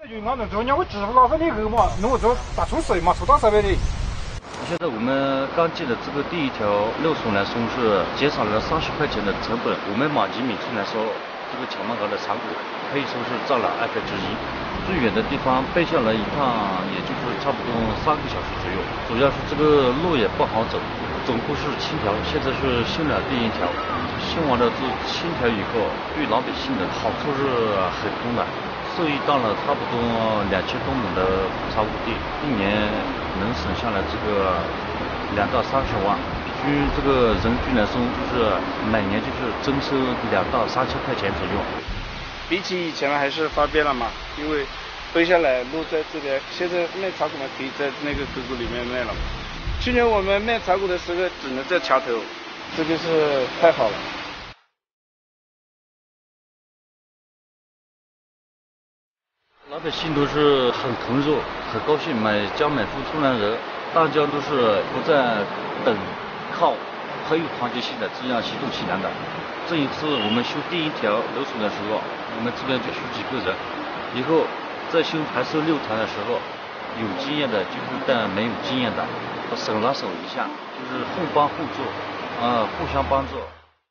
就那能做，人家会支付老费的额嘛，那我做大出税嘛，出大社会的。 现在我们刚建的这个第一条路送来送是减少了30块钱的成本。我们马吉米村来说，这个乔曼河的长谷可以说是占了2分之一。最远的地方背下来一趟，也就是差不多3个小时左右。主要是这个路也不好走，总共是7条，现在是修了第1条。修完了这7条以后，对老百姓的好处是很多的。受益到了差不多2000多亩的茶谷地，一年能省下来这个2到30万，平均这个人均来说，就是每年就是增收2到3千块钱左右。 比起以前还是方便了嘛，因为背下来路在这边，现在卖茶谷嘛可以在那个沟沟里面卖了。去年我们卖茶谷的时候只能在桥头，这个是太好了。 老百姓都是很投入、很高兴，家买户突然人，大家都是不再等靠，很有团结性的这样行动起来的。这一次我们修第1条路送的时候，我们这边就修几个人，以后再修还是6条的时候，有经验的就是带没有经验的，手拉手一下，就是互帮互助，互相帮助。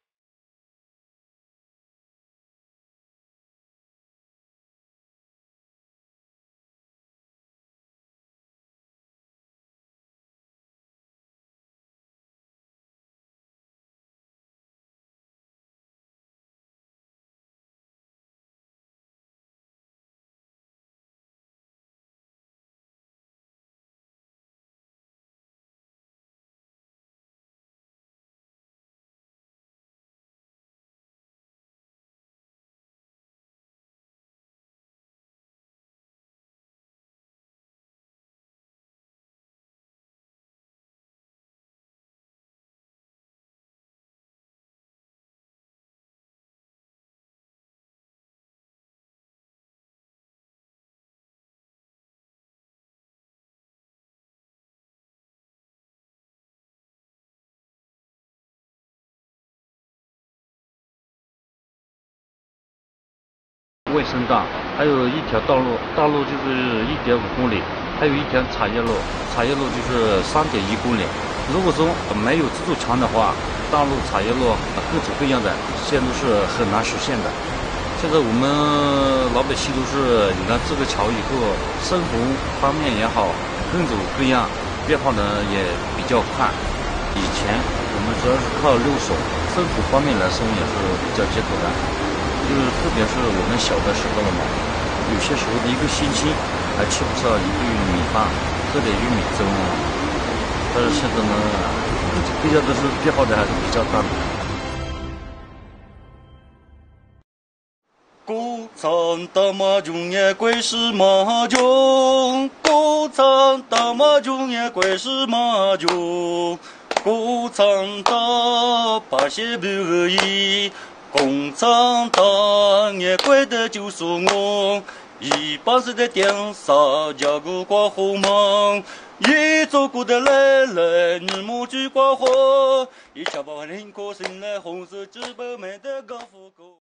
卫生道，还有1条道路就是1.5公里，还有1条茶叶路就是3.1公里。如果说没有自助墙的话，道路、茶叶路各种各样的，现在都是很难实现的。现在我们老百姓都是有了这个桥以后，生活方面也好，各种各样变化的也比较快。以前我们主要是靠遛手，生活方面来说也是比较艰苦的。就是特别是我们小的时候了嘛，有些时候的1个星期还吃不上1顿米饭，喝点玉米粥。但是现在呢，各家都是变化的还是比较大的。 古城的马囧也归是马囧，古城的马囧也归是马囧，古城的百姓不易。共产党也怪的就是我，180的电视加个挂火芒，一走过的来，日暮去挂火，一下把林可醒来，红色纸板买的高富狗。